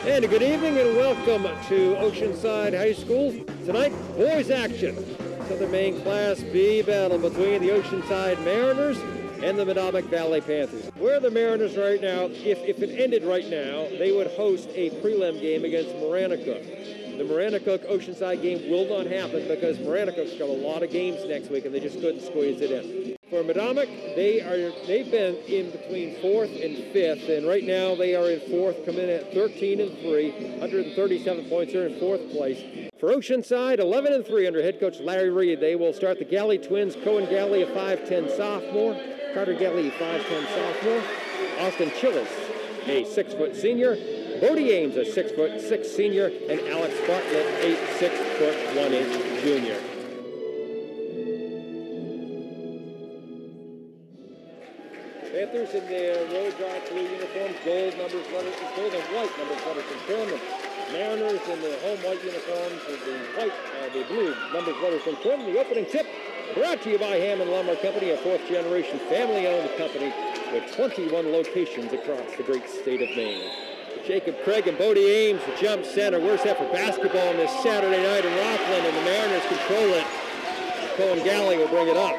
And a good evening and welcome to Oceanside High School. Tonight, boys action. Southern Maine Class B battle between the Oceanside Mariners and the Medomak Valley Panthers. Where the Mariners right now, if it ended right now, they would host a prelim game against Maranacook. The Maranacook-Oceanside game will not happen because Maranacook's got a lot of games next week and they just couldn't squeeze it in. For Medomak, they've been in between 4th and 5th, and right now they are in 4th, coming in at 13-3, 137 points. They're in 4th place. For Oceanside, 11-3 under head coach Larry Reed. They will start the Galley twins, Cohen Galley, a 5'10 sophomore, Carter Galley, a 5'10 sophomore, Austin Chillis, a 6-foot senior, Bodie Ames, a 6'6" senior, and Alex Bartlett, a 6'1" junior. Panthers in their road dark blue uniforms, gold and white numbers, letters confirmed. Mariners in their home white uniforms with the blue numbers, letters confirmed. The opening tip brought to you by Hammond Lumber Company, a 4th-generation family-owned company with 21 locations across the great state of Maine. Jacob Craig and Bodie Ames, the jump center. Where's that for basketball on this Saturday night in Rockland, and the Mariners control it. Cohen Galley will bring it up.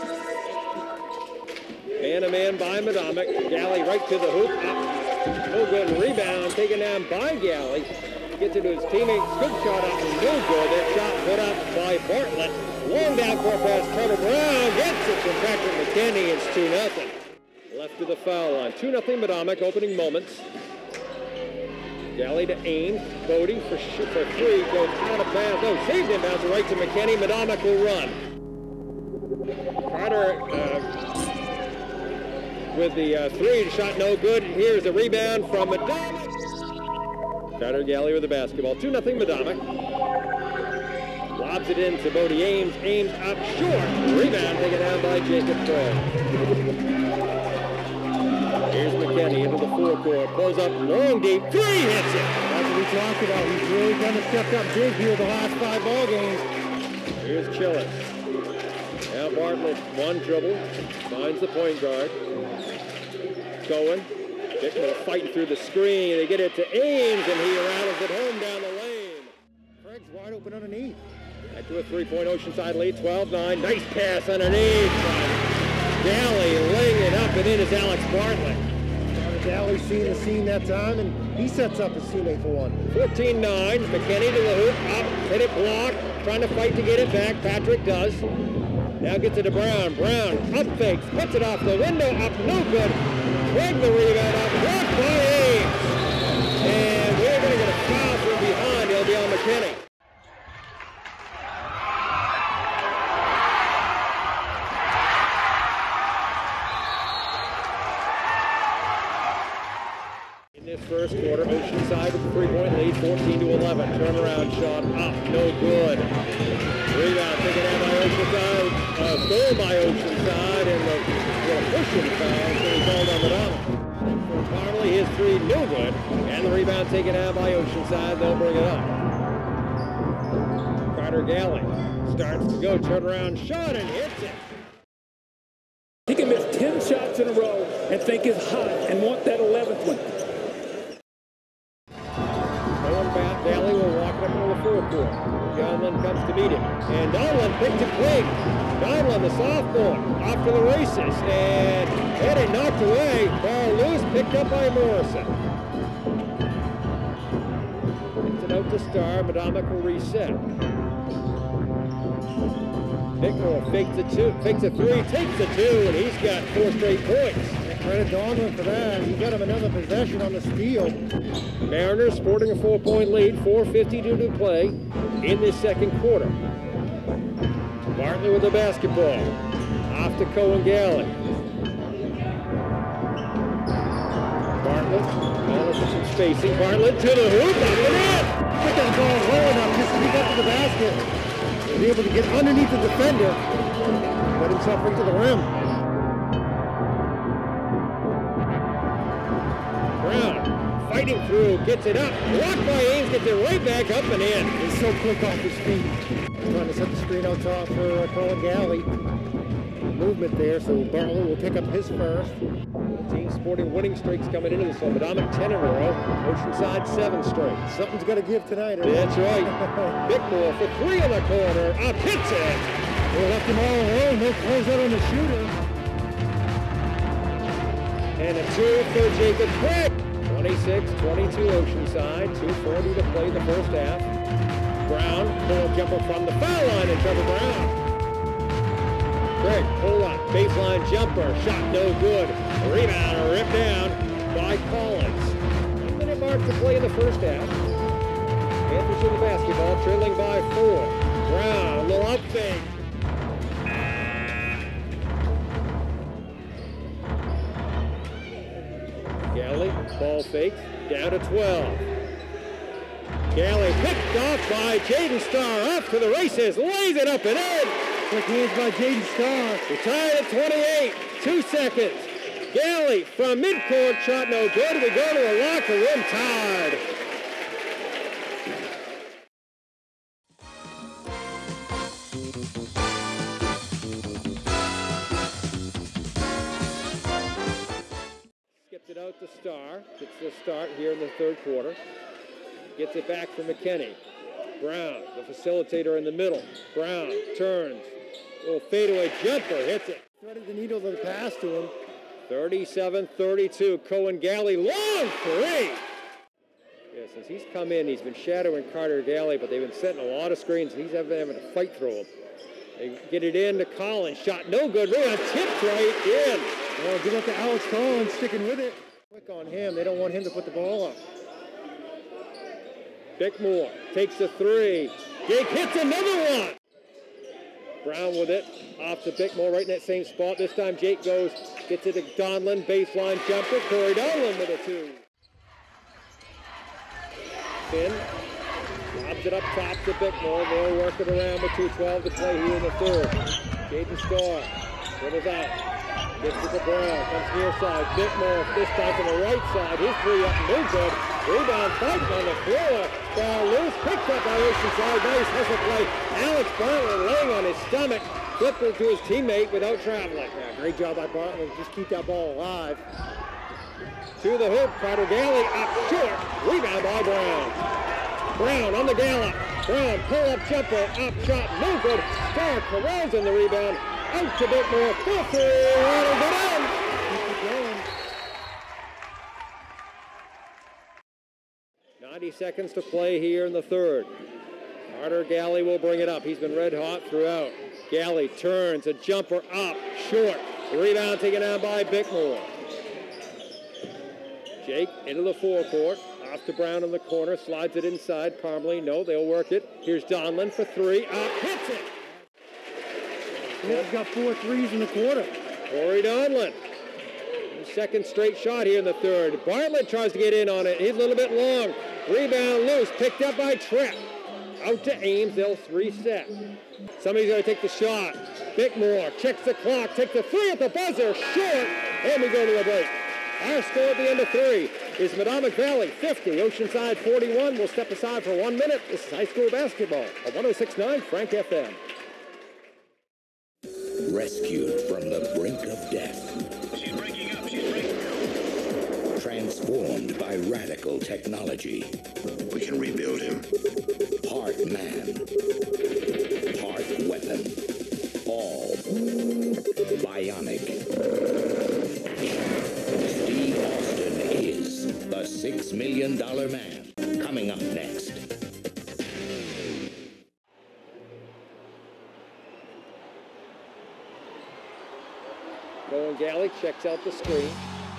Man-to-man by Medomak. Galley right to the hoop. Up. No good. Rebound taken down by Galley. Gets it to his teammates. Good shot up. No good. That shot put up by Bartlett. Long down court pass. Trevor Brown gets it from Patrick McKinney. It's 2-0. Left to the foul line. 2-0 Medomak. Opening moments. Galley to Ames. Bodie for 3. Goes out of bounds. No, saved in bounds. Right to McKinney. Medomak will run. Carter with the 3, shot no good. Here's a rebound from Medomak. Carter Galley with the basketball. 2-0 Medomak. Lobs it in to Bodie Ames. Ames up short. Rebound taken down by Jacob Craig. Here's McKinney into the forecourt. Pulls up long deep. 3 hits it. That's what we talked about. He's really kind of stepped up big here the last 5 ball games. Here's Chillis. Now Bartlett, one dribble. Finds the point guard. Cohen. Bicknell fighting through the screen. They get it to Ames, and he rattles it home down the lane. Craig's wide open underneath. Back to a 3-point Oceanside lead, 12-9. Nice pass underneath. Galley laying it up, and in is Alex Bartlett. Galley seeing the scene that time, and he sets up his teammate for one. 14-9. McKinney to the hoop. Up. Hit it blocked. Trying to fight to get it back. Patrick does. Now gets it to Brown. Brown up fakes. Puts it off the window. Up. No good. Craig the rebound up, blocked by Ames. And we're going to get a foul from behind. He'll be on McKinney. In this first quarter, Oceanside with a 3-point lead, 14-11. Turnaround shot up, no good. Rebound taken out by Oceanside, stolen by Oceanside, and a pushing foul, so he called on Medomak. For Parley, his 3 no good, and the rebound taken out by Oceanside. They'll bring it up. Carter Galley starts to go, turnaround shot, and hits it. He can miss 10 shots in a row and think it's hot and want that 11th one. Galley will walk up into the forecourt. Donlin comes to meet him, and Donlin picks it quick. Donlin, the sophomore, off to the races, and headed knocked away. Ball loose, picked up by Morrison. It's an out to Star. Medomak will reset. Bicknell fakes a 3, takes a 2, and he's got 4 straight points. Credit Donlin for that. He got him another possession on the steal. Mariners sporting a 4-point lead, 4:52 to play in this second quarter. Bartlett with the basketball. Off to Cohen Galley. Bartlett calling for some spacing. Bartlett to the hoop. Up and in. Put that ball low enough just to get up to the basket. He'll be able to get underneath the defender. Let himself right to the rim. Brown fighting through, gets it up. Blocked by Ames, gets it right back up and in. He's so quick off his feet. Trying to set the screen out top for Cohen Galley. Movement there, so Bartlett will pick up his first. Team Sporting winning streaks coming into this one. Medomak 10 in a row. Oceanside 7 straight. Something's got to give tonight. That's right. Bickmore for 3 in the corner. Up hits it. They left him all alone. No close out on the shooter. And a 2 for Jacob Craig. 26-22 Oceanside. 2:40 to play the first half. Brown, pull-up jumper from the foul line, and Trevor Brown. Craig, pull up, baseline jumper, shot no good. Rebound, ripped down by Collins. 1-minute mark to play in the first half. Panthers in the basketball, trailing by 4. Brown, little up fake. Galley, ball fakes, down to 12. Galley picked off by Jaden Starr, off to the races, lays it up and in. Quick hands by Jaden Starr. We're tied at 28, 2 seconds. Galley from midcourt, shot no good. We go to a locker room tied. Skipped it out to Starr. Gets the start here in the third quarter. Gets it back for McKinney. Brown, the facilitator in the middle. Brown turns. Little fadeaway jumper, hits it. Threaded the needle of the pass to him. 37-32. Cohen Galley, long 3. Yeah, since he's come in, he's been shadowing Carter Galley, but they've been setting a lot of screens, and he's having to fight through them. They get it in to Collins. Shot no good. Rebound tipped right in. Well, good luck to Alex Collins sticking with it. Quick on him. They don't want him to put the ball up. Bickmore takes a 3. Jake hits another one. Brown with it. Off to Bickmore, right in that same spot. This time Jake goes, gets it to Donlin. Baseline jumper. Corey Donlin with a 2. Finn lobs it up top to Bickmore. They'll work it around with 2:12 to play here in the third. Jaden Starr dribbles out. Gets it to Brown. Comes near side. Bickmore this time to the right side. His 3 up, no good. Rebound fighting on the floor. Ball loose. Picked up by Oceanside. Nice hustle play. Alex Bartlett laying on his stomach. Flipped it to his teammate without traveling. Yeah, great job by Bartlett. Just keep that ball alive. To the hoop. Carter Galley up short. Rebound by Brown. Brown on the gallop. Brown pull-up jumper. Up shot. No good. Starr corrals in the rebound. Out to Bickmore. 4-3. That'll go down. Keep it going. 90 seconds to play here in the third. Carter Galley will bring it up. He's been red hot throughout. Galley turns, a jumper up, short. The rebound taken down by Bickmore. Jake into the forecourt. Off to Brown in the corner, slides it inside. Parmley, no, they'll work it. Here's Donlin for 3. Up, hits it. Smith's got 4 threes in the quarter. Corey Donlin. Second straight shot here in the third. Bartlett tries to get in on it. He's a little bit long. Rebound loose. Picked up by Tripp. Out to Ames. They'll reset. Somebody's going to take the shot. Bickmore checks the clock. Takes the 3 at the buzzer. Short. And we go to a break. Our score at the end of 3 is Medomak Valley 50. Oceanside 41. We'll step aside for 1 minute. This is high school basketball on 106.9 Frank FM. Rescued from the brink of death. She's breaking up. She's breaking up. Transformed by radical technology. We can rebuild him. Part man. Part weapon. All bionic. Steve Austin is the $6 Million Man. Coming up next. Cohen Galley checks out the screen.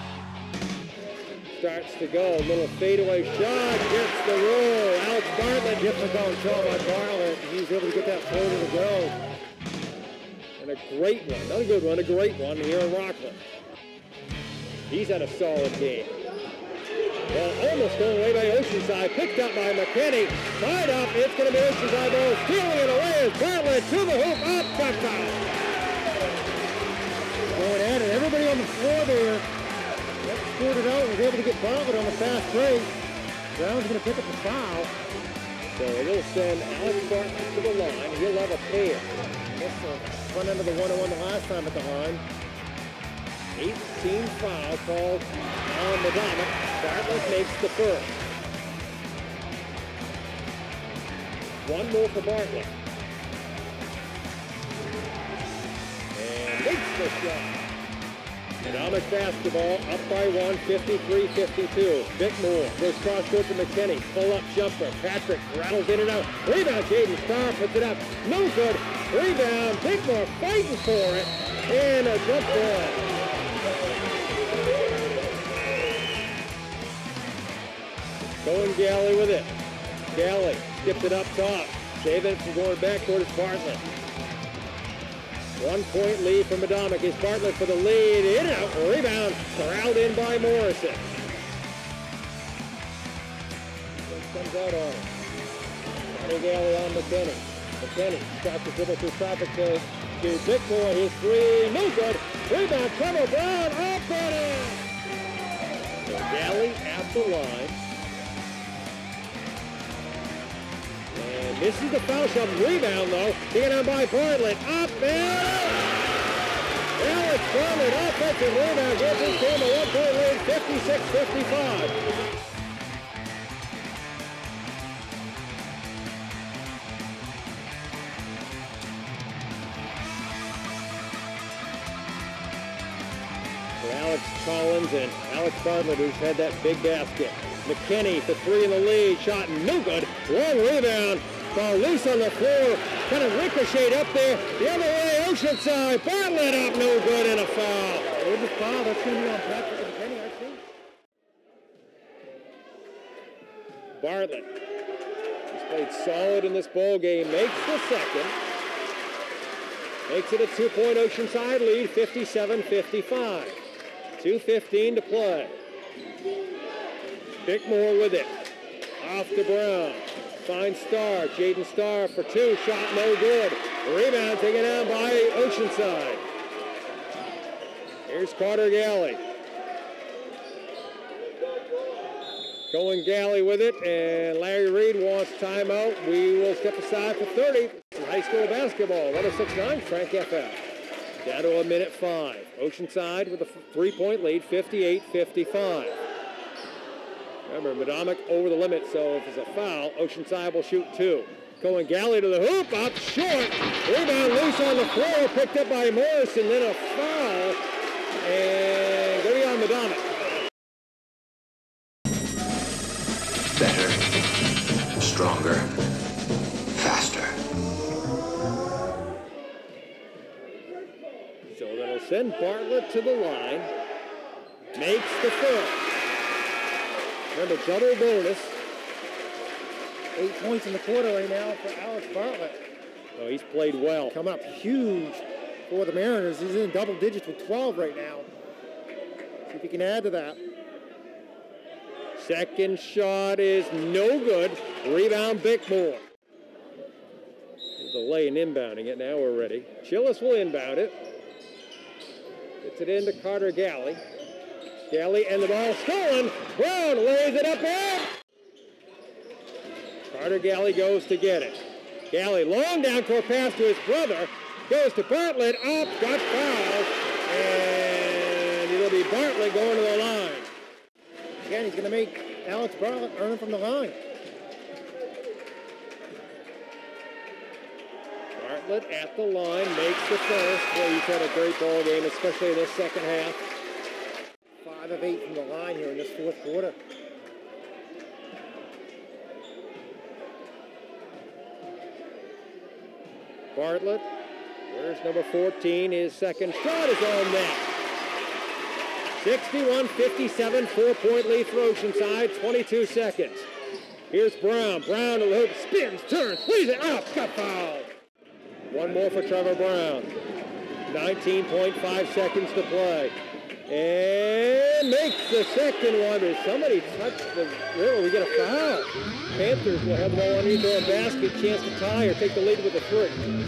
Starts to go. Little fadeaway shot. Gets the roll. Alex Bartlett. Difficult shot by Bartlett. He was able to get that floater to go. And a great one. Not a good one, a great one here in Rockland. He's had a solid game. Well, almost going away by Oceanside. Picked up by McKinney. Tied up. It's going to be Oceanside ball. Stealing it away is Bartlett to the hoop. Up, cut foul. Going at it. Everybody on the floor there. Scored it out. Was able to get Bartlett on the fast break. Brown's going to pick up the foul. So we'll send Alex Bartlett to the line. He'll have a pair. That's the front end of the 1-on-1 the last time at the line. 8th team foul called on Medomak. Bartlett makes the first. One more for Bartlett. And makes the shot. Medomak basketball up by one, 53-52. Bickmore goes cross court to McKinney. Pull-up jumper. Patrick rattles in and out. Rebound, Jaden Starr puts it up. No good. Rebound. Bickmore fighting for it. And a jump ball. Going Galley with it. Galley skipped it up top. Saving it from going back towards Bartlett. 1 point lead for Medomak. Is Bartlett for the lead. In and out. Rebound. Corralled in by Morrison. Comes out on it. Big alley on McKinney. McKinney starts to dribble through traffic to Bickmore. His three. No good. Rebound. Trevor Brown. Up and in. So Galley at the line. And this is the foul shot. Rebound, though. Taken on by Bartlett. Up and Alex Bartlett, offensive rebound. Gives his team a 1 point lead, 56-55. For Alex Collins and Alex Bartlett, who's had that big basket. McKinney for three in the lead, shot no good. Long rebound, ball loose on the floor, kind of ricocheted up there. The other way, Oceanside, Bartlett up, no good, and a foul. There's a foul, that's going to be on Patrick and McKinney, I think. Bartlett, he's played solid in this ball game, makes the second. Makes it a 2-point Oceanside lead, 57-55. 2:15 to play. Bickmore with it. Off to Brown. Finds Starr. Jaden Starr for two. Shot no good. Rebound taken down by Oceanside. Here's Carter Galley. Going Galley with it, and Larry Reed wants timeout. We will step aside for 30. High school basketball, 106.9 Frank FM. Down to a minute 5. Oceanside with a 3-point lead, 58-55. Remember, Medomak over the limit, so if it's a foul, Oceanside will shoot 2. Going Galley to the hoop, up short. Rebound loose on the floor, picked up by Morrison, then a foul. And going on Medomak. Better, stronger, faster. So that'll send Bartlett to the line. Makes the first. Remember, double bonus. 8 points in the quarter right now for Alex Bartlett. Oh, he's played well. Coming up huge for the Mariners. He's in double digits with 12 right now. See if he can add to that. Second shot is no good. Rebound, Bickmore. Delay in inbounding it. Now we're ready. Chillis will inbound it. Gets it into Carter Galley. Galley and the ball stolen. Brown lays it up in. Carter Galley goes to get it. Galley, long down court pass to his brother. Goes to Bartlett. Up, got fouled. And it'll be Bartlett going to the line. Again, he's going to make Alex Bartlett earn from the line. Bartlett at the line makes the first. Well, he's had a great ball game, especially in this second half. 5 of 8 from the line here in this fourth quarter. Bartlett, where's number 14? His second shot is on net. 61-57, 4-point lead for Oceanside, 22 seconds. Here's Brown. Brown to the hoop, spins, turns, leaves it up, got fouled. One more for Trevor Brown. 19.5 seconds to play. And makes the second one. There's somebody touched the rim. We get a foul. Panthers will have the ball underneath their own basket, chance to tie or take the lead with a 3.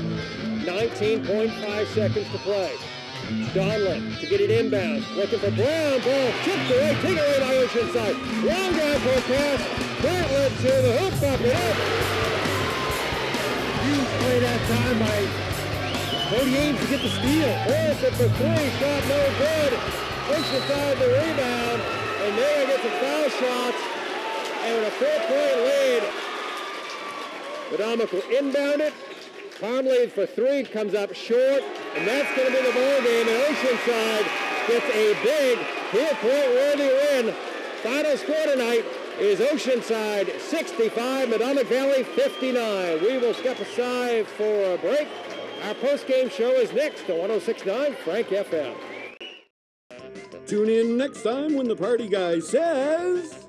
19.5 seconds to play. Donlin to get it inbound. Looking for Brown. Ball chipped away. Taken away by Oceanside. Long down for a pass. Bartlett to the hoop. Up and up. Huge play that time by Cody aims to get the steal. Harrison for three. Shot no good. Oceanside the rebound. And there gets some foul shots. And with a 4-point lead, Medomak will inbound it. Conley for three comes up short. And that's going to be the ball game. And Oceanside gets a big 4-point worthy win. Final score tonight is Oceanside 65, Medomak Valley 59. We will step aside for a break. Our post-game show is next on 106.9 Frank FM. Tune in next time when the party guy says...